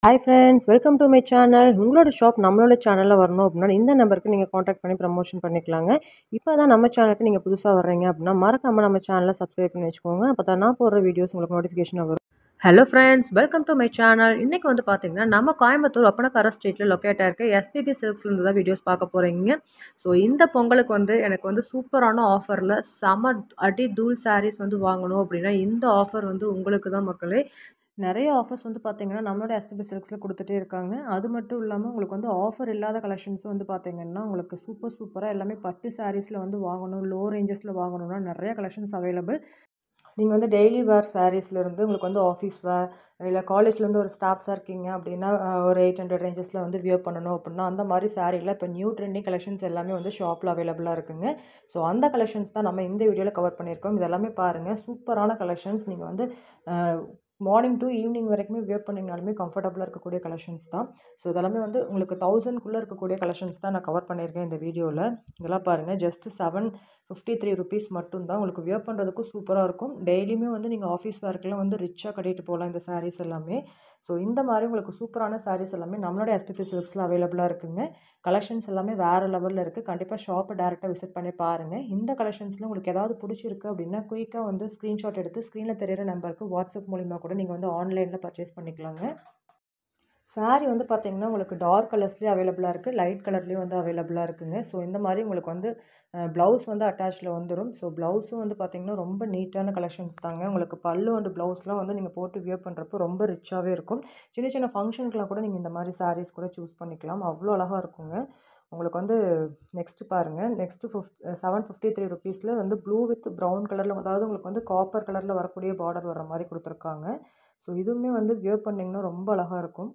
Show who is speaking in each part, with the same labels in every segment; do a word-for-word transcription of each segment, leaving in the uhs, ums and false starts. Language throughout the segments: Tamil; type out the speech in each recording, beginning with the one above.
Speaker 1: Hi friends, welcome to my channel. உங்களோட ஷாப் நம்மளோட சேனலில் வரணும் அப்படின்னா இந்த நம்பருக்கு நீங்கள் காண்டாக்ட் பண்ணி ப்ரமோஷன் பண்ணிக்கலாங்க. இப்போ தான் நம்ம சேனலுக்கு நீங்கள் புதுசாக வர்றீங்க அப்படின்னா மறக்காமல் நம்ம சேனலை சப்ஸ்கிரைப் பண்ணி வச்சுக்கோங்க. அப்போ தான் நான் போடுற வீடியோஸ் உங்களுக்கு நோட்டிஃபிகேஷனாக வரும். Hello friends, welcome to my channel. இன்றைக்கி வந்து பார்த்தீங்கன்னா நம்ம கோயம்புத்தூர் ஒப்பனக்கார ஸ்ட்ரீட்டில் லொக்கேட் ஆகிருக்க எஸ்பிபி சில்க்ஸ்லேருந்து தான் வீடியோஸ் பார்க்க போகிறீங்க. ஸோ இந்த பொங்கலுக்கு வந்து எனக்கு வந்து சூப்பரான ஆஃபரில் செம அடி தூள் சாரீஸ் வந்து வாங்கணும் அப்படின்னா இந்த ஆஃபர் வந்து உங்களுக்கு தான் மக்களே. நிறைய ஆஃபர்ஸ் வந்து பார்த்தீங்கன்னா நம்மளோட எஸ்பிபி சில்க்ஸில் கொடுத்துட்டே இருக்காங்க. அது மட்டும் இல்லாமல் உங்களுக்கு வந்து ஆஃபர் இல்லாத கலெக்ஷன்ஸும் வந்து பார்த்தீங்கன்னா உங்களுக்கு சூப்பர் சூப்பராக எல்லாமே பட்டு சாரீஸில் வந்து வாங்கணும், லோ ரேஞ்சஸில் வாங்கணும்னா நிறைய கலெக்ஷன்ஸ் அவைலபிள். நீங்கள் வந்து டெய்லி வேர் சாரீஸ்லேருந்து உங்களுக்கு வந்து ஆஃபீஸ் வேர் இல்லை காலேஜ்லேருந்து ஒரு ஸ்டாஃப்ஸாக இருக்கீங்க அப்படின்னா ஒரு எயிட் ஹண்ட்ரட் ரேஞ்சஸில் வந்து வியர் பண்ணணும் அப்படின்னா அந்த மாதிரி சாரீயில் இப்போ நியூ ட்ரெண்டிங் கலெக்ஷன்ஸ் எல்லாமே வந்து ஷாப்பில் அவைலபிளாக இருக்குங்க. ஸோ அந்த கலெக்ஷன்ஸ் தான் நம்ம இந்த வீடியோவில் கவர் பண்ணியிருக்கோம். இதெல்லாமே பாருங்கள், சூப்பரான கலெக்ஷன்ஸ். நீங்கள் வந்து மார்னிங் டு ஈவினிங் வரைக்குமே வியர் பண்ணிங்கனாலுமே கம்ஃபர்டபுளாக இருக்கக்கூடிய கலெக்ஷன்ஸ் தான். ஸோ இதெல்லாமே வந்து உங்களுக்கு தௌசண்ட்குள்ளே இருக்கக்கூடிய கலெக்ஷன்ஸ் தான் நான் கவர் பண்ணியிருக்கேன் இந்த வீடியோவில். இதெல்லாம் பாருங்கள், just seven fifty three rupees மட்டும்தான். உங்களுக்கு வியர் பண்ணுறதுக்கும் சூப்பராக இருக்கும். டெய்லியுமே வந்து நீங்கள் ஆஃபீஸ் ஒர்க்கெலாம் வந்து ரிச்சாக கட்டிட்டு போகலாம் இந்த சாரீஸ் எல்லாமே. ஸோ இந்த மாதிரி உங்களுக்கு சூப்பரான சாரீஸ் எல்லாமே நம்மளோட எஸ்பிபி சில்க்ஸில் அவைலபிளாக இருக்குங்க. கலெக்ஷன்ஸ் எல்லாமே வேறு லெவலில் இருக்குது. கண்டிப்பாக ஷாப்பை டேரெக்டாக விசிட் பண்ணி பாருங்கள். இந்த கலெக்ஷன்ஸில் உங்களுக்கு ஏதாவது பிடிச்சிருக்கு அப்படின்னா குயிக்காக வந்து ஸ்க்ரீன்ஷாட் எடுத்து ஸ்க்ரீனில் தெரியிற நம்பருக்கு வாட்ஸ்அப் மூலிமா கூட நீங்கள் வந்து ஆன்லைனில் பர்ச்சேஸ் பண்ணிக்கலாங்க. சாரீ வந்து பார்த்திங்கன்னா உங்களுக்கு டார்க் கலர்ஸ்லேயும் அவைலபிளாக இருக்குது, லைட் கலர்லேயும் வந்து அவைலபிளாக இருக்குங்க. ஸோ இந்த மாதிரி உங்களுக்கு வந்து ப்ளவுஸ் வந்து அட்டாச்சில் வந்துடும். ஸோ ப்ளவுஸும் வந்து பார்த்திங்கன்னா ரொம்ப நீட்டான கலெக்ஷன்ஸ் தாங்க. உங்களுக்கு பல்லு அண்ட் ப்ளவுஸ்லாம் வந்து நீங்கள் போட்டு வியர் பண்ணுறப்போ ரொம்ப ரிச்சாகவே இருக்கும். சின்ன சின்ன ஃபங்க்ஷனுக்குலாம் கூட நீங்கள் இந்த மாதிரி சாரீஸ் கூட சூஸ் பண்ணிக்கலாம். அவ்வளோ அழகாக இருக்குங்க. உங்களுக்கு வந்து நெக்ஸ்ட்டு பாருங்கள், நெக்ஸ்ட்டு ஃபிஃப்ட் செவன் ஃபிஃப்டி த்ரீ ருபீஸில் வந்து ப்ளூ வித் ப்ரௌன் கலரில், அதாவது உங்களுக்கு வந்து காப்பர் கலரில் வரக்கூடிய பார்டர் வர மாதிரி கொடுத்துருக்காங்க. ஸோ இதுவுமே வந்து வியர் பண்ணிங்கன்னா ரொம்ப அழகாக இருக்கும்.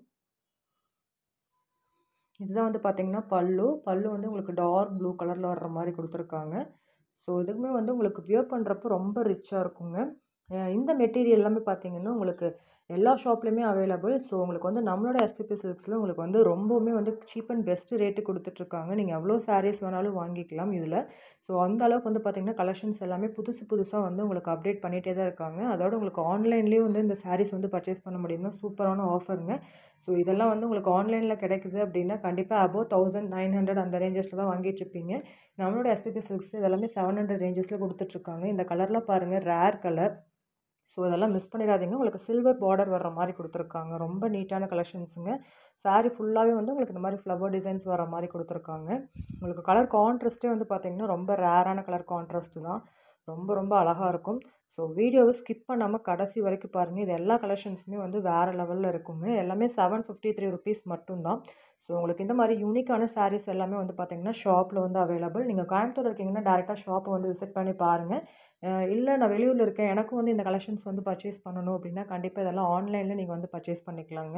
Speaker 1: இதுதான் வந்து பார்த்திங்கன்னா பல்லு பல்லு வந்து உங்களுக்கு டார்க் ப்ளூ கலரில் வர்ற மாதிரி கொடுத்துருக்காங்க. ஸோ இதுக்குமே வந்து உங்களுக்கு வியர் பண்ணுறப்போ ரொம்ப ரிச்சாக இருக்குங்க. இந்த மெட்டீரியல் எல்லாமே பார்த்திங்கன்னா உங்களுக்கு எல்லா ஷாப்லேயுமே அவைலபிள். ஸோ உங்களுக்கு வந்து நம்மளோட எஸ்பிபி சில்க்ஸில் உங்களுக்கு வந்து ரொம்பவுமே வந்து சீப் அண்ட் பெஸ்ட்டு ரேட்டு கொடுத்துட்ருக்காங்க. நீங்கள் எவ்வளோ சாரீஸ் வேணாலும் வாங்கிக்கலாம் இதில். ஸோ அந்த அளவுக்கு வந்து பார்த்திங்கன்னா கலெக்ஷன்ஸ் எல்லாமே புதுசு புதுசாக வந்து உங்களுக்கு அப்டேட் பண்ணிகிட்டே தான் இருக்காங்க. அதோட உங்களுக்கு ஆன்லைன்லேயும் வந்து இந்த சாரீஸ் வந்து பர்ச்சேஸ் பண்ண முடியும்னா சூப்பரான ஆஃபருங்க. ஸோ இதெல்லாம் வந்து உங்களுக்கு ஆன்லைனில் கிடைக்குது அப்படின்னா கண்டிப்பாக அபோவ் தௌசண்ட் நைன் ஹண்ட்ரட் அந்த ரேஞ்சஸில் தான் வாங்கிட்டுருப்பீங்க. நம்மளோட எஸ்பிபி சில்க்ஸில் இதெல்லாமே செவன் ஹண்ட்ரட் ரேஞ்சஸில் கொடுத்துட்ருக்காங்க. இந்த கலர்லாம் பாருங்கள், ரேர் கலர். ஸோ இதெல்லாம் மிஸ் பண்ணிடாதீங்க. உங்களுக்கு சில்வர் பார்டர் வர்ற மாதிரி கொடுத்துருக்காங்க. ரொம்ப நீட்டான கலெக்ஷன்ஸுங்க. சாரீ ஃபுல்லாகவே வந்து உங்களுக்கு இந்த மாதிரி ஃப்ளவர் டிசைன்ஸ் வர மாதிரி கொடுத்துருக்காங்க. உங்களுக்கு கலர் கான்ட்ராஸ்ட்டே வந்து பார்த்திங்கன்னா ரொம்ப ரேரான கலர் கான்ட்ராஸ்ட்டு தான். ரொம்ப ரொம்ப அழகாக இருக்கும். ஸோ வீடியோவை ஸ்கிப் பண்ணாமல் கடைசி வரைக்கும் பாருங்கள். இது எல்லா கலெக்ஷன்ஸுமே வந்து வேறு லெவலில் இருக்குங்க. எல்லாமே செவன் ஃபிஃப்டி த்ரீ ருபீஸ் மட்டும்தான். ஸோ உங்களுக்கு இந்த மாதிரி யூனிக்கான சாரீஸ் எல்லாமே வந்து பார்த்திங்கன்னா ஷாப்பில் வந்து அவைலபிள். நீங்கள் கோயம்புத்தூர் இருக்கீங்கன்னா டேரெக்டாக ஷாப்பை வந்து விசிட் பண்ணி பாருங்கள். இல்லை நான் வெளியூரில் இருக்கேன், எனக்கும் வந்து இந்த கலெக்ஷன்ஸ் வந்து பர்ச்சேஸ் பண்ணணும் அப்படின்னா கண்டிப்பாக இதெல்லாம் ஆன்லைனில் நீங்கள் வந்து பர்ச்சேஸ் பண்ணிக்கலாங்க.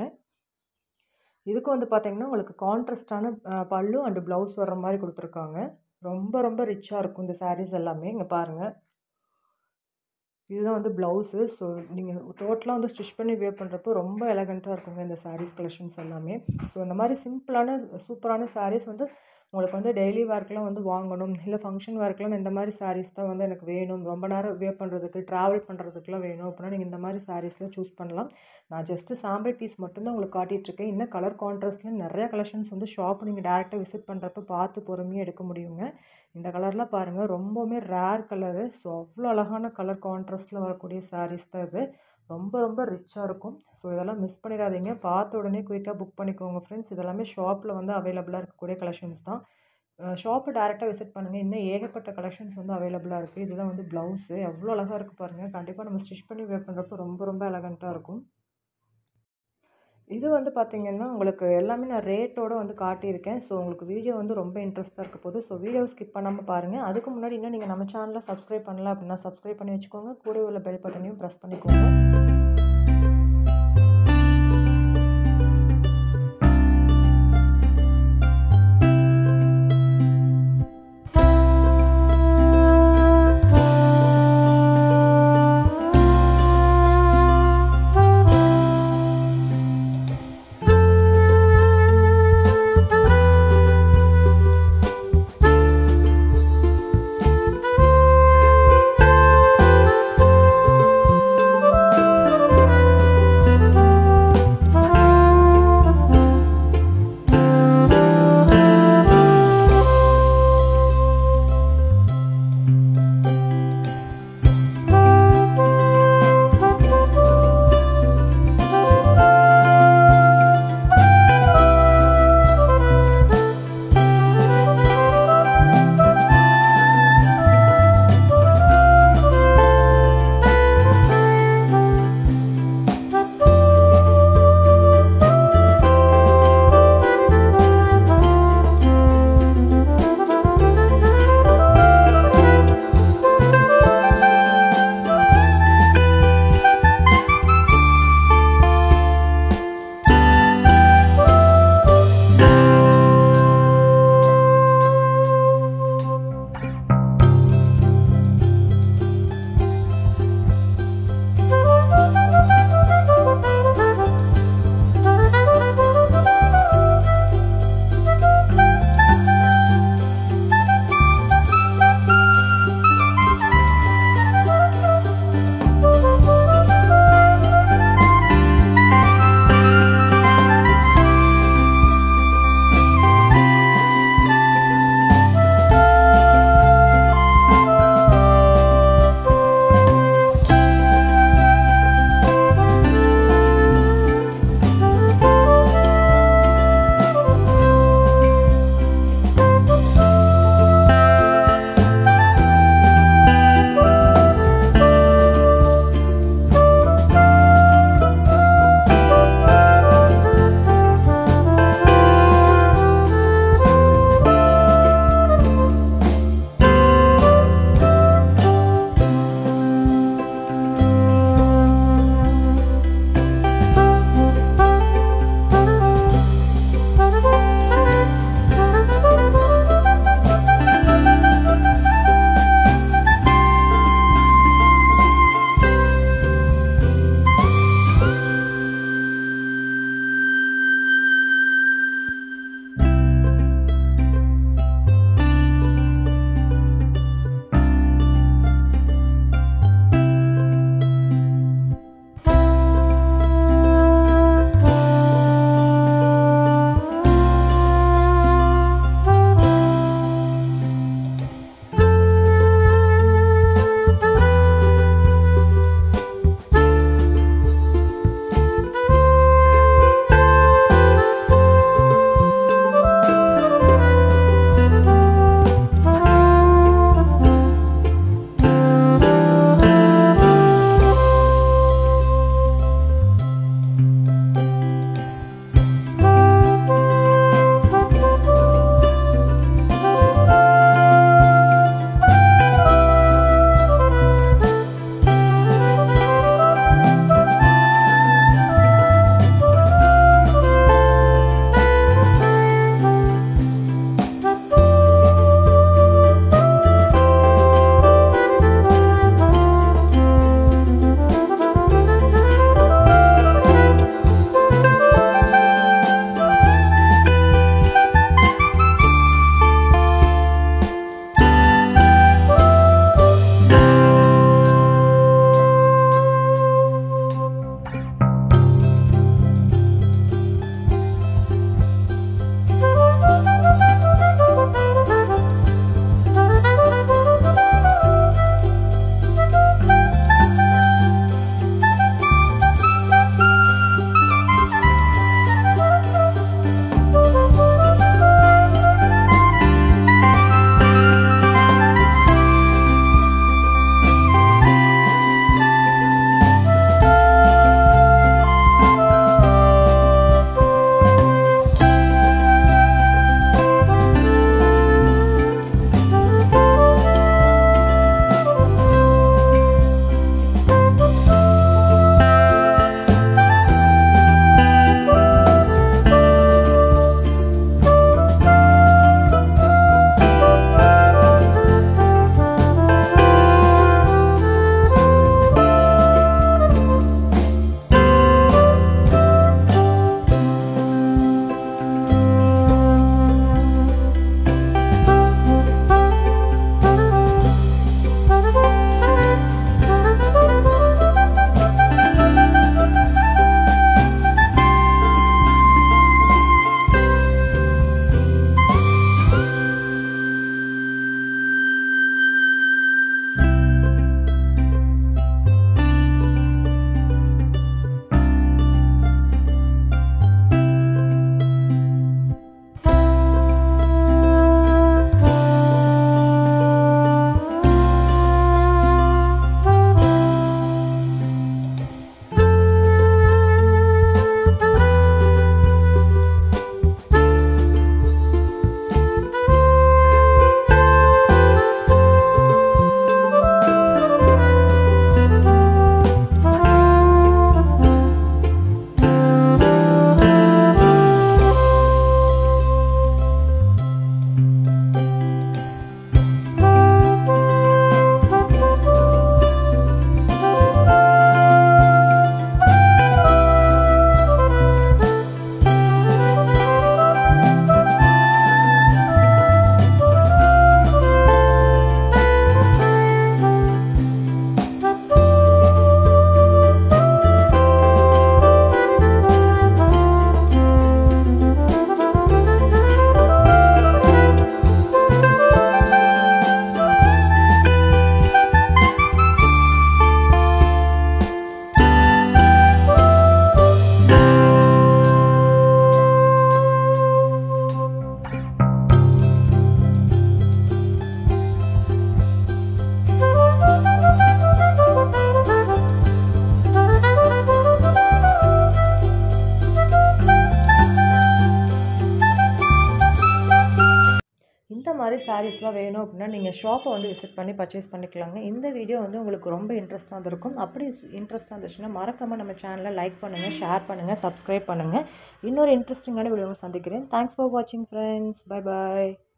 Speaker 1: இதுக்கு வந்து பார்த்திங்கன்னா உங்களுக்கு கான்ட்ராஸ்டான பல்லு அண்டு ப்ளவுஸ் வர்ற மாதிரி கொடுத்துருக்காங்க. ரொம்ப ரொம்ப ரிச்சாக இருக்கும் இந்த சாரீஸ் எல்லாமே. இங்கே பாருங்கள், இதுதான் வந்து ப்ளவுஸு. ஸோ நீங்கள் டோட்டலாக வந்து ஸ்டிச் பண்ணி வியர் பண்ணுறப்போ ரொம்ப எலகண்ட்டாக இருக்குங்க இந்த சாரீஸ் கலெக்ஷன்ஸ் எல்லாமே. ஸோ இந்த மாதிரி சிம்பிளான சூப்பரான சாரீஸ் வந்து உங்களுக்கு வந்து டெய்லி வேர்க்கெலாம் வந்து வாங்கணும், இல்லை ஃபங்க்ஷன் வேர்க்கெலாம் இந்த மாதிரி சாரீஸ் தான் வந்து எனக்கு வேணும், ரொம்ப நேரம் வியர் பண்ணுறதுக்கு ட்ராவல் பண்ணுறதுக்குலாம் வேணும் அப்படின்னா நீங்கள் இந்த மாதிரி சாரீஸில் சூஸ் பண்ணலாம். நான் ஜஸ்ட்டு சாம்பிள் பீஸ் மட்டும்தான் உங்களுக்கு காட்டிகிட்ருக்கேன். இன்னும் கலர் கான்ட்ராஸ்ட்லேயும் நிறையா கலெக்ஷன்ஸ் வந்து ஷாப் நீங்கள் டேரெக்டாக விசிட் பண்ணுறப்ப பார்த்து பொறுமையாக எடுக்க முடியுங்க. இந்த கலர்லாம் பாருங்கள், ரொம்பவுமே ரேர் கலரு. ஸோ அவ்வளோ அழகான கலர் கான்ட்ராஸ்ட்டில் வரக்கூடிய சாரீஸ் தான் இது. ரொம்ப ரொம்ப ரிச்சாக இருக்கும். ஸோ இதெல்லாம் மிஸ் பண்ணிடாதீங்க. பார்த்த உடனே குயிக்காக புக் பண்ணிக்கோங்க ஃப்ரெண்ட்ஸ். இதெல்லாமே ஷாப்பில் வந்து அவைலபிளாக இருக்கக்கூடிய கலெக்ஷன்ஸ் தான். ஷாப்பை டேரெக்டாக விசிட் பண்ணுங்கள். இன்னும் ஏகப்பட்ட கலெக்ஷன்ஸ் வந்து அவைலபிளாக இருக்குது. இதுதான் வந்து ப்ளவுஸு. எவ்வளோ அழகாக இருக்குது பாருங்கள். கண்டிப்பாக நம்ம ஸ்டிச் பண்ணி வியர் பண்ணுறப்போ ரொம்ப ரொம்ப எலகண்ட்டாக இருக்கும். இது வந்து பார்த்திங்கன்னா உங்களுக்கு எல்லாமே நான் ரேட்டோடு வந்து காட்டியிருக்கேன். ஸோ உங்களுக்கு வீடியோ வந்து ரொம்ப இன்ட்ரெஸ்ட்டாக இருக்க போது. ஸோ வீடியோவை ஸ்கிப் பண்ணாமல் பாருங்கள். அதுக்கு முன்னாடி இன்னும் நீங்கள் நம்ம சேனலில் சப்ஸ்கிரைப் பண்ணல அப்படின்னா சப்ஸ்கிரைப் பண்ணி வச்சுக்கோங்க. கூட உள்ள பெல் பட்டனையும் ப்ரெஸ் பண்ணிக்கோங்க. மாதிரி சாரீஸ்லாம் வேணும் அப்படின்னா நீங்கள் ஷாப்பை வந்து விசிட் பண்ணி பர்ச்சேஸ் பண்ணிக்கலாங்க. இந்த வீடியோ வந்து உங்களுக்கு ரொம்ப இன்ட்ரெஸ்ட்டாக இருந்திருக்கும். அப்படி இன்ட்ரெஸ்ட்டாக இருந்துச்சுன்னா மறக்காமல் நம்ம சேனலை லைக் பண்ணுங்கள், ஷேர் பண்ணுங்கள், சப்ஸ்கிரைப் பண்ணுங்கள். இன்னொரு இன்ட்ரெஸ்டிங்கான வீடியோ சந்திக்கிறேன். தேங்க்ஸ் ஃபார் வாட்சிங் ஃப்ரெண்ட்ஸ். பை பாய்.